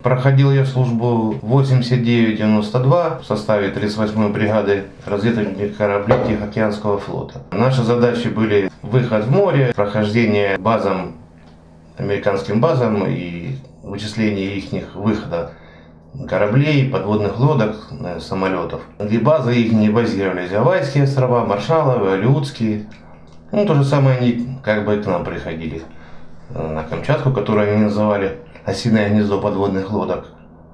Проходил я службу 89-92 в составе 38-й бригады разведывательных кораблей Тихоокеанского флота. Наши задачи были выход в море, прохождение базам, американским базам и вычисление их выхода кораблей, подводных лодок, самолетов. Где базы их не базировались: Гавайские острова, Маршалловы, Алеутские. Ну, то же самое они как бы к нам приходили на Камчатку, которую они называли осиное гнездо подводных лодок.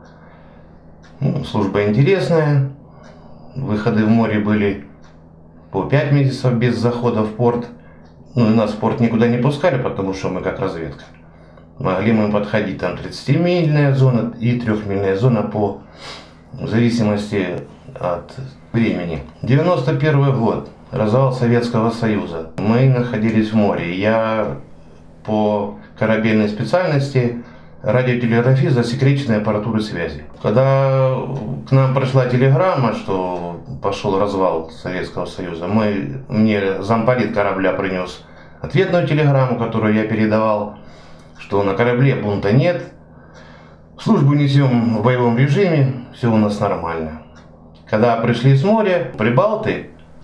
Ну, служба интересная. Выходы в море были по 5 месяцев без захода в порт. Ну, и нас в порт никуда не пускали, потому что мы как разведка. Могли мы подходить, там 30-мильная зона и 3-мильная зона в зависимости от времени. 91 год, развал Советского Союза. Мы находились в море. Я по корабельной специальности радиотелеграфист, засекреченной аппаратуры связи. Когда к нам пришла телеграмма, что пошел развал Советского Союза, мне замполит корабля принес ответную телеграмму, которую я передавал, что на корабле бунта нет, службу несем в боевом режиме, все у нас нормально. Когда пришли с моря, прибалты,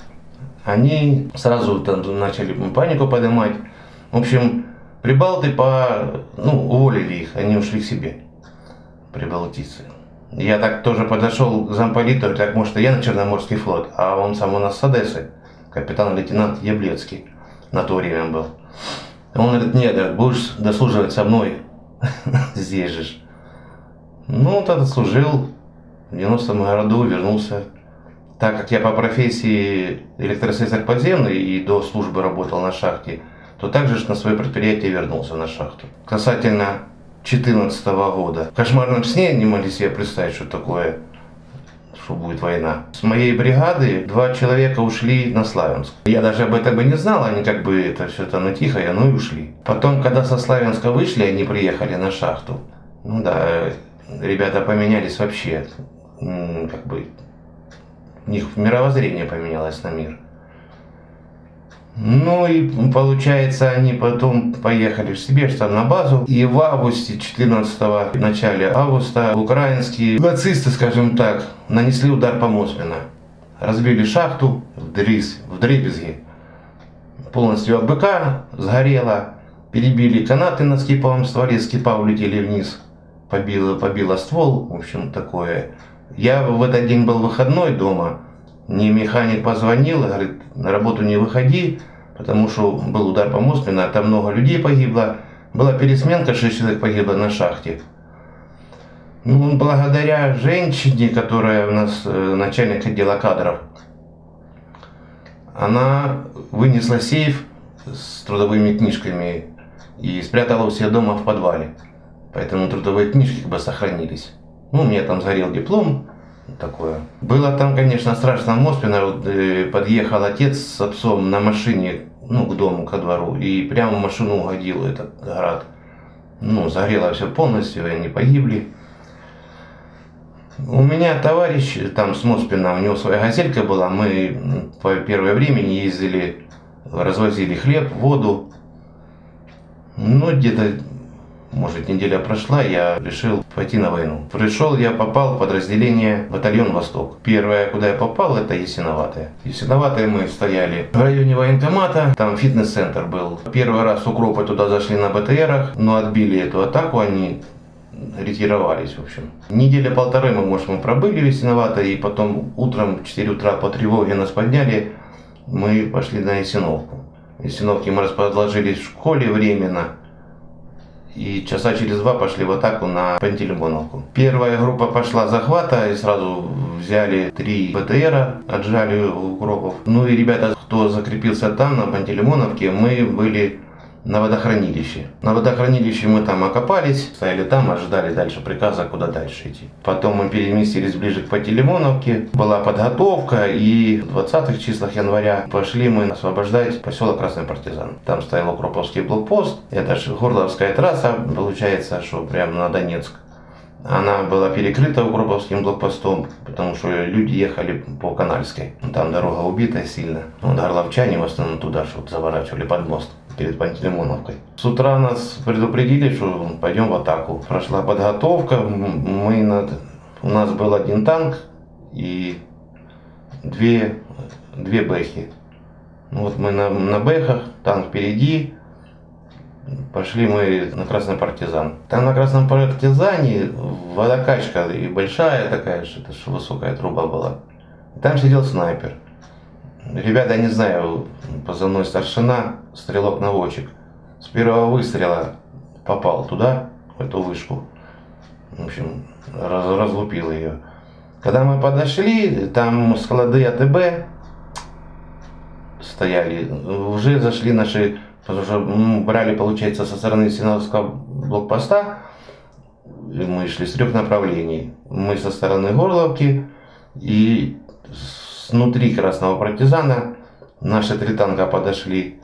они сразу начали панику поднимать. В общем, прибалты уволили их, они ушли к себе, прибалтийцы. Я так тоже подошел к замполиту, так, может, я на Черноморский флот, а он сам у нас с Одессы, капитан-лейтенант Яблецкий на то время был. Он говорит: нет, будешь дослуживать со мной здесь же. Ну, тогда служил, в 90-м году вернулся. Так как я по профессии электрослесарь подземный и до службы работал на шахте, то также на свое предприятие вернулся на шахту. Касательно 2014 года. В кошмарном сне не могли себе представить, что такое, что будет война. С моей бригады 2 человека ушли на Славянск. Я даже об этом и не знал, они как бы это все там тихо, и ушли. Потом, когда со Славянска вышли, они приехали на шахту. Ну да, ребята поменялись вообще, как бы у них мировоззрение поменялось на мир. Ну и получается, они потом поехали в Сибирь, там на базу. И в августе 14-го, в начале августа, украинские нацисты, скажем так, нанесли удар по Мосмина. Разбили шахту вдребезги. Полностью АБК сгорела. Перебили канаты на скиповом стволе, скипа улетели вниз. Побило ствол, в общем, такое. Я в этот день был выходной дома. Мне механик позвонил, говорит: на работу не выходи, потому что был удар по Мосмину, там много людей погибло. Была пересменка, 6 человек погибло на шахте. Ну, благодаря женщине, которая у нас начальник отдела кадров, она вынесла сейф с трудовыми книжками и спрятала у себя дома в подвале. Поэтому трудовые книжки как бы сохранились. Ну, у меня там сгорел диплом. Такое. Было там, конечно, страшно. Мосмина. Подъехал отец с отцом на машине, к дому, ко двору, и прямо в машину угодил этот град. Загорело все полностью, и они погибли. У меня товарищ там с Моспина, у него своя газелька была, мы по первое время ездили, развозили хлеб, воду. Где-то, может, неделя прошла, я решил пойти на войну. Попал в подразделение батальон «Восток». Первое, куда я попал, это Ясиноватое. Ясиноватое мы стояли в районе военкомата, там фитнес-центр был. Первый раз укропы туда зашли на БТРах, но отбили эту атаку, они ретировались, в общем. Неделя-полторы мы пробыли в Ясиноватое, и потом утром в 4 утра по тревоге нас подняли, мы пошли на Ясиновку. В Ясиновке мы расположились в школе временно. И часа через 2 пошли в атаку на Пантелеймоновку. Первая группа пошла захвата, и сразу взяли 3 БТРа, отжали у укропов. И ребята, кто закрепился там, на Пантелеймоновке, мы были на водохранилище. На водохранилище мы там окопались, стояли там, ожидали дальше приказа, куда дальше идти. Потом мы переместились ближе к Пантелеймоновке. Была подготовка, и в 20-х числах января пошли мы освобождать поселок Красный Партизан. Там стоял укроповский блокпост. Это же Горловская трасса, получается, что прямо на Донецк. Она была перекрыта укроповским блокпостом, потому что люди ехали по Канальской. Там дорога убита сильно. Горловчане в основном туда заворачивали под мост. перед Пантелеймоновкой. С утра нас предупредили, что пойдем в атаку. Прошла подготовка, у нас был один танк и две бэхи. Вот мы на бэхах, танк впереди. Пошли мы на Красный Партизан. Там на Красном Партизане водокачка и большая такая, что это высокая труба была. Там сидел снайпер. Ребята, я не знаю, позывной старшина, стрелок-наводчик. С первого выстрела попал туда, в эту вышку. В общем, разлупил ее. Когда мы подошли, там склады АТБ стояли. Уже зашли наши, потому что брали, получается, со стороны Синявского блокпоста. И мы шли с 3 направлений. Мы со стороны Горловки и внутри Красного Партизана наши 3 танка подошли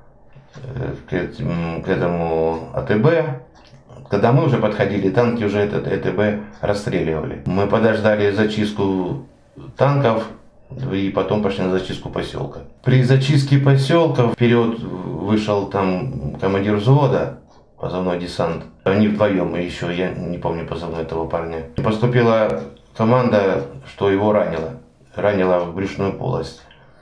к этому АТБ. Когда мы уже подходили, танки уже этот АТБ расстреливали. Мы подождали зачистку танков и потом пошли на зачистку поселка. При зачистке поселка вперед вышел там командир взвода, позывной десант. Они вдвоем, и еще я не помню позывной этого парня. Поступила команда, что его ранило в брюшную полость.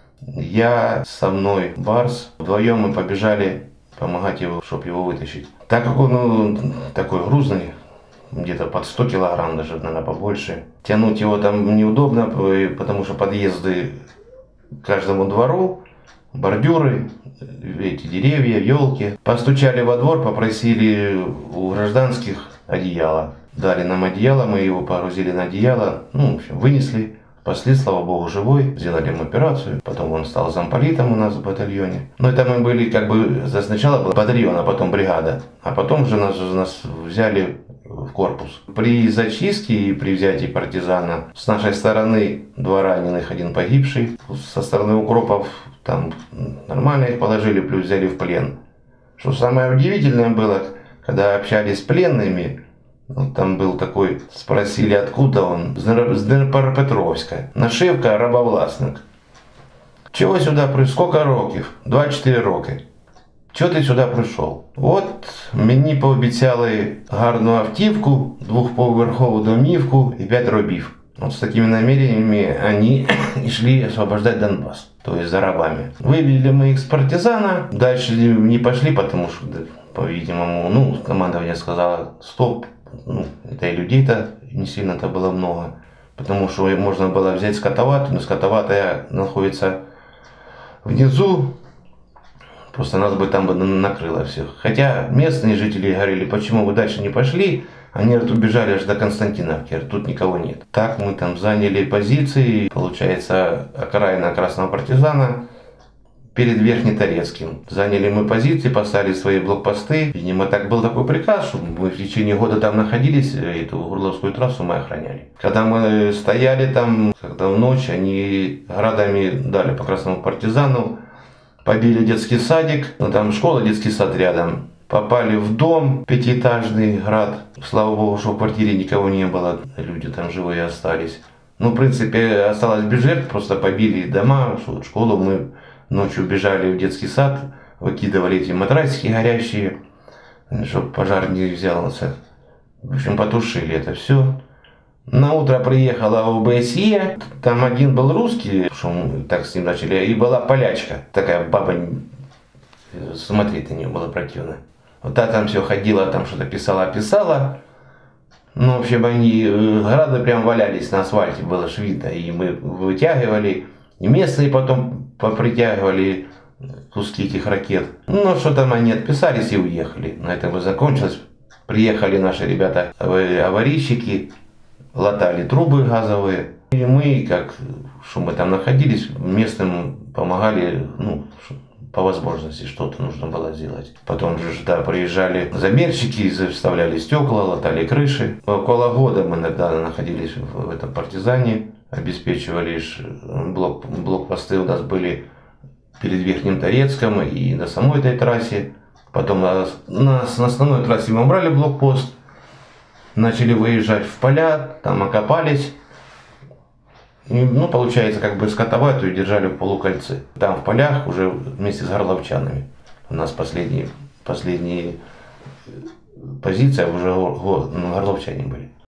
Я со мной Барс, вдвоем мы побежали помогать его, чтобы его вытащить. Так как он такой грузный, где-то под 100 килограмм, даже, наверное, побольше. Тянуть его там неудобно, потому что подъезды к каждому двору, бордюры, эти деревья, елки. Постучали во двор, попросили у гражданских одеяло. Дали нам одеяло, мы его погрузили на одеяло, в общем, вынесли. Спасли, слава богу, живой, сделали ему операцию, потом он стал замполитом у нас в батальоне. Но это мы были сначала был батальон, а потом бригада, а потом уже нас взяли в корпус. При зачистке и при взятии партизана с нашей стороны 2 раненых, 1 погибший, со стороны укропов там нормально их положили, плюс взяли в плен. Что самое удивительное было, когда общались с пленными, там был такой, спросили, откуда он, с Днепропетровска, нашивка рабовласник. Чего сюда прийшов? Сколько років? 24 роки. Чого ти сюди прийшов? От мені пообіцяли гарну автівку, 2-поверхову домівку и 5 рабів. Вот с такими намерениями они шли освобождать Донбасс, то есть за рабами. Вывели мы их с партизана, дальше не пошли, потому что, по-видимому, командование сказало стоп. Это и людей-то не сильно-то было много, потому что можно было взять скотоватую, но скотоватая находится внизу, просто нас бы там накрыло всех. Хотя местные жители говорили, почему вы дальше не пошли, они убежали аж до Константиновки, тут никого нет. Так мы там заняли позиции, получается, окраина Красного Партизана, перед Верхнеторецким. Заняли мы позиции, поставили свои блокпосты. Видимо, был такой приказ, что мы в течение года там находились, эту Горловскую трассу мы охраняли. Когда мы стояли там, когда в ночь, они градами дали по Красному Партизану, побили детский садик, там школа, детский сад рядом. Попали в дом, 5-этажный град. Слава богу, что в квартире никого не было, люди там живые остались. В принципе, осталось без жертв, просто побили дома, школу мы ночью убежали в детский сад, выкидывали эти матрасики горящие, чтобы пожар не взялся. В общем, потушили это все. На утро приехала ОБСЕ, там один был русский, что мы так с ним начали, и была полячка, такая баба, смотреть на нее было противно. Вот та там все ходила, там что-то писала. В общем, они, грады прям валялись на асфальте, было ж видно, и мы вытягивали. И местные потом попритягивали куски этих ракет. Что там они отписались и уехали. На этом и закончилось. Приехали наши ребята, аварийщики, латали трубы газовые. И мы, что мы там находились, местным помогали, по возможности что-то нужно было сделать. Потом же, приезжали замерщики, вставляли стекла, латали крыши. Около года мы находились в этом партизане. Обеспечивали блокпосты у нас были перед Верхним Торецком и на самой этой трассе. Потом на основной трассе мы убрали блокпост, начали выезжать в поля, там окопались. И, получается, скотоватую держали в полукольце. Там в полях уже вместе с горловчанами. У нас последние позиции уже горловчане были.